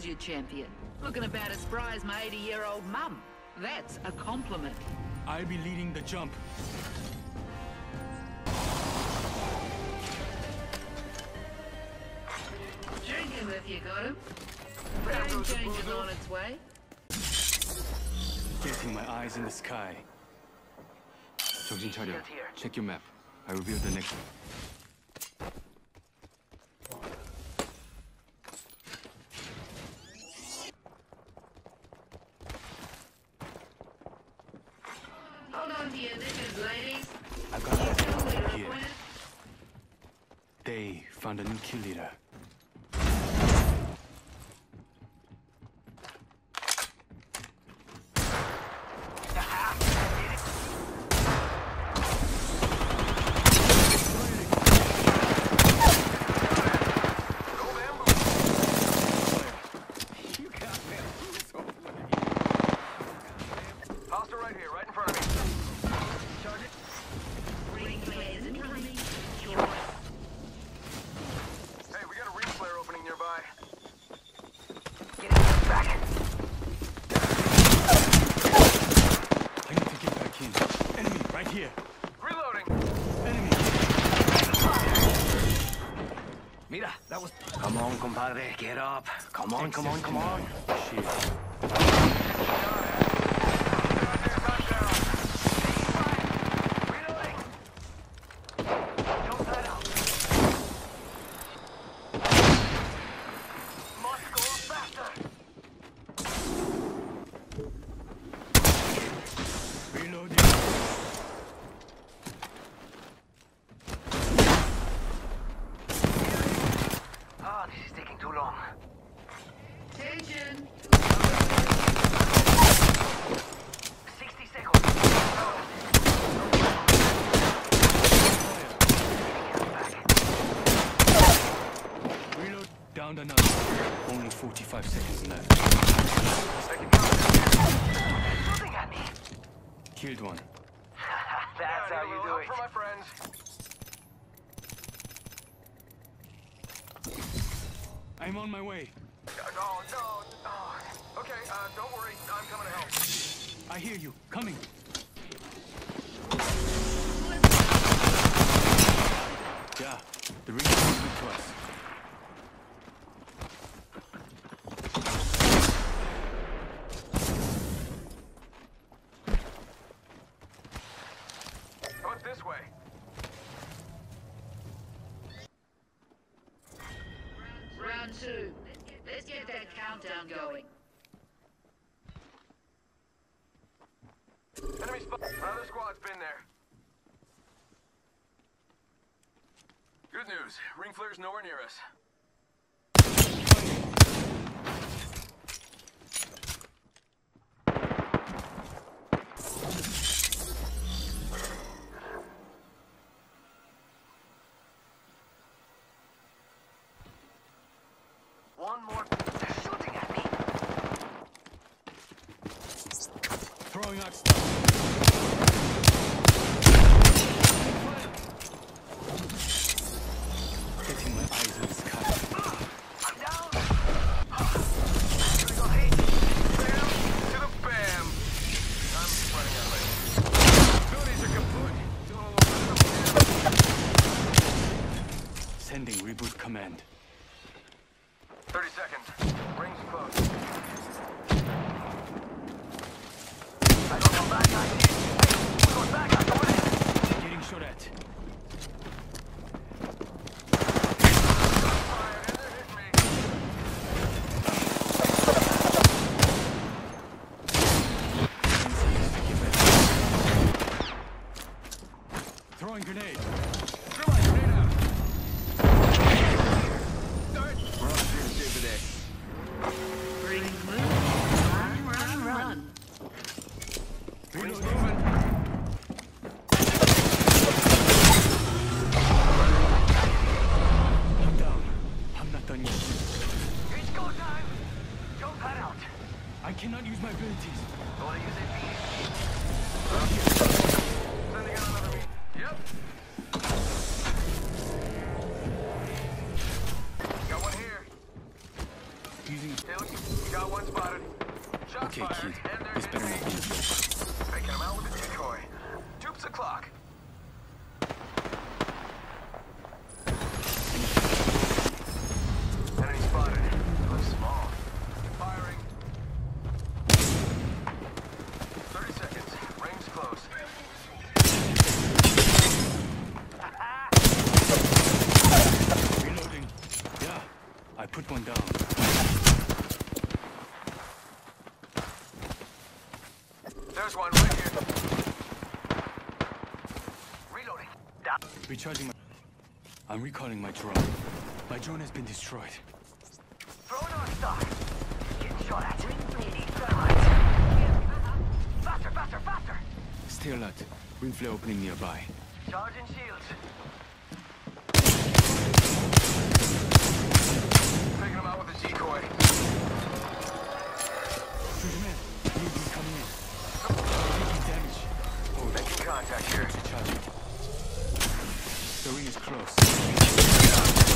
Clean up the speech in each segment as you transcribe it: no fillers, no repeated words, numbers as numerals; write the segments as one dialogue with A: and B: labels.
A: is your champion. Looking about as spry as my 80-year-old mum. That's a compliment.
B: I'll be leading the jump.
A: Drink him if you got him. Game change is on its way.
B: Getting my eyes in the sky. 정신 차려. Check your map. I reveal the next one.
A: Hold on to your knickers, ladies.
B: I got it here. They found a new kill leader.
C: Come on, compadre, get up. Come on, come on, come on.
B: Shit. Down another. Only 45 seconds left.
C: Shooting at me.
B: Killed one.
C: That's how you do it.
D: For my friends.
B: I'm on my way.
D: No. Okay, don't worry. I'm coming to help.
B: I hear you. Coming. Yeah, the ring is moving to us.
D: This way.
A: Round two. Let's get that countdown going.
D: Enemy spot. Another squad's been there. Good news. Ring flare's nowhere near us.
C: One more. They're shooting at me.
B: Throwing out stuff. Getting my eyes in the sky.
C: I'm down.
D: We got hit. Bam to the bam. I'm running out of abilities are kaput.
B: Sending reboot command.
D: 30 seconds. Rings close.
C: I don't come back, I see. We're going back, I go in.
B: Getting shot at.
D: Fire, and they're hitting me.
B: Throwing grenade.
D: Throw my grenade out.
A: Bring move. Run.
D: Rings moving.
B: I'm down. I'm not done yet.
C: It's go time. Jump that out.
B: I cannot use my abilities.
C: Wanna use it?
D: Sending out another me. Yep. Got one here.
B: Using.
D: Dude, we got one spotted. Shots
B: Okay,
D: fired,
B: kid.
D: and
B: This
D: there's
B: better not be a joke.
D: taking him out with a decoy. Dupes the clock. Enemy spotted. Looks small. Firing. 30 seconds. Range close.
B: Reloading. Yeah, I put one down.
D: There's one right here. Reloading. Down.
B: Recharging my. I'm recalling my drone. My drone has been destroyed.
C: Throwing on stock. Getting shot at. Need termites. Faster, faster, faster.
B: Stay alert. Wind flare opening nearby.
C: Charging shields.
D: Taking him out with a decoy.
B: Man, UAV coming in. Taking damage. Oh,
D: Making contact here.
B: recharging. The ring is close.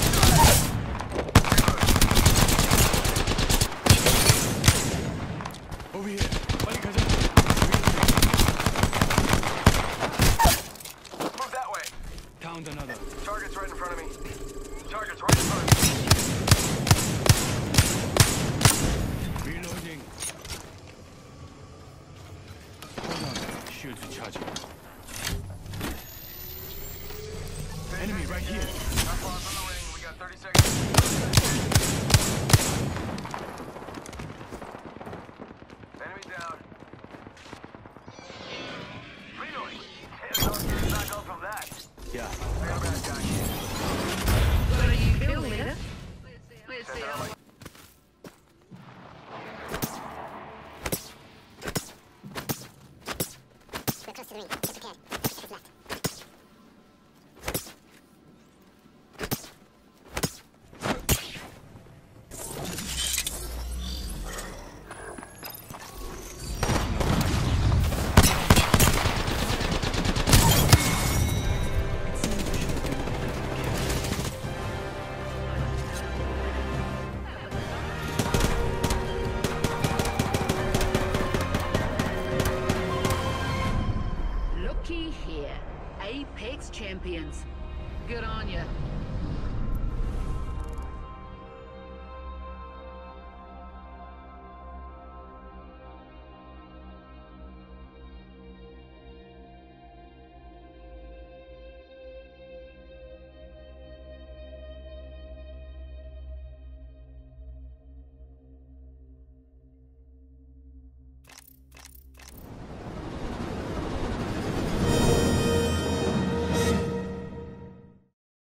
B: Over here. 빨리 가자.
D: Move that way.
B: Downed another.
D: Target's right in front of me. Target's right in front of me.
B: Reloading. Hold on. Shields recharging.